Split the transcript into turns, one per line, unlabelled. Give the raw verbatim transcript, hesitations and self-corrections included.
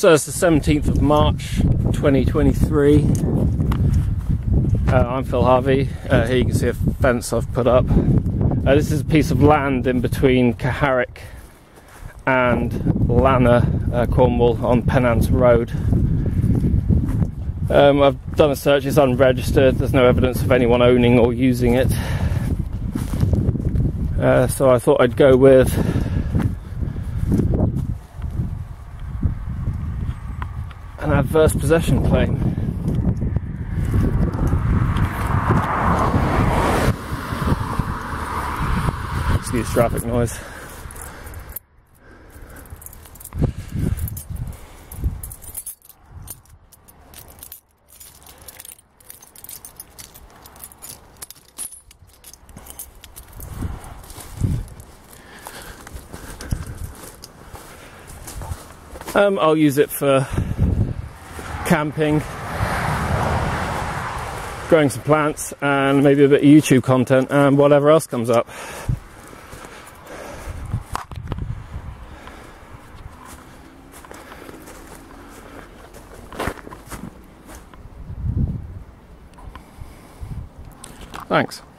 So it's the seventeenth of March twenty twenty-three. Uh, I'm Phil Harvey. Uh, here you can see a fence I've put up. Uh, this is a piece of land in between Carrick and Lanner, uh, Cornwall, on Pennance Road. Um, I've done a search, it's unregistered, there's no evidence of anyone owning or using it. Uh, so I thought I'd go with an adverse possession claim. Excuse traffic noise. Um, I'll use it for camping, growing some plants, and maybe a bit of YouTube content and whatever else comes up. Thanks.